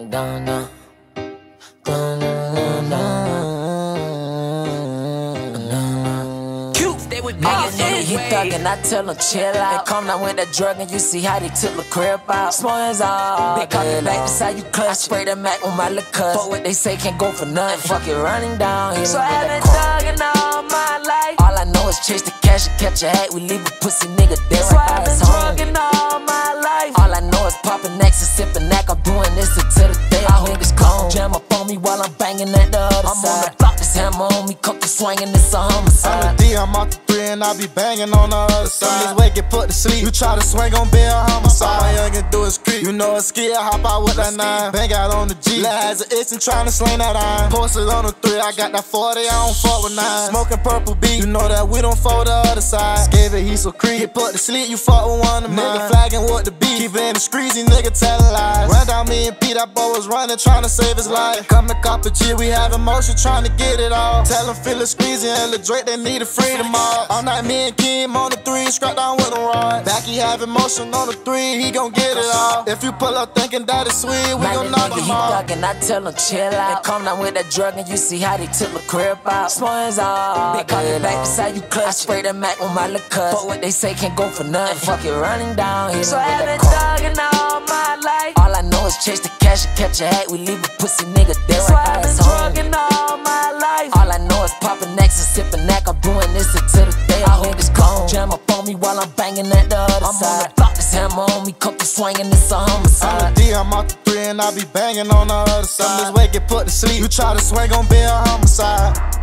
dun, dun. Dun, dun, dun, dun. Cute, they would be He thuggin', I tell him chill out. They come down with that drug and you see how they took the crib out. Smokin's all they call me back, that's how you clutch. I spray the Mac on my little cuss. Fuck what they say, can't go for nothing. Fuck it, running down here. So I have been thuggin' all my life. All I know is chase the cash and catch a hat. We leave a pussy nigga dead. So I have been drugging all my life. All I know is poppin' X and sippin' Nac. I'm doing this until the day I hope it's gone. Jam up on me while I'm banging at the other side. I'm on the block, this hammer on me, cook the swingin', this a homicide. I'm a D, I'm off the 3 and I be banging on the other side. This way get put to sleep. You try to swing on be a homicide. All I youngin' do is creep. You know it's skill, hop out with that 9. Bang out on the G. Lil' has an itch and tryna sling that iron. Posted on the 3, I got that 40, I don't fuck with 9. Smoking purple B, you know that we don't fold the other side. Scared he so creep. Get put to sleep, you fuck with one of mine. Nigga flagging with the beat. Keep in the streets, these nigga telling lies. Run down me and Pete, that boy was running, tryna save his life. Come to cop a G, we have emotion, tryna get it all. Tell him feel it squeezy and Lil Drake, they need a freedom all. All night me and Kim on the 3, scrap down with them rod. Back he have emotion on the 3, he gon' get it all. If you pull up thinking that it's sweet, we gon' knock him off. He thuggin', I tell him chill out. They come down with that drug and you see how they took the crib out. Smokin's all they call me back, that's how you clutch. I spray the Mac on my little cuss. Fuck what they say, can't go for nothing. Fuck it, running down here. So I have been thuggin' all my life. All I know is chase the cash and catch a hat. We leave a pussy nigga dead. So I have been drugging all my life. All I know is poppin' X and sippin' Nac. I'm doing this until the day I hope it's gone. Jam up on me while I'm banging at the other side. I'm on the block, this hammer on me, cook the swingin', this a homicide. I'm a D, I'm off the 3 and I be banging on the other side. This way get put to sleep. You try to swing on be a homicide.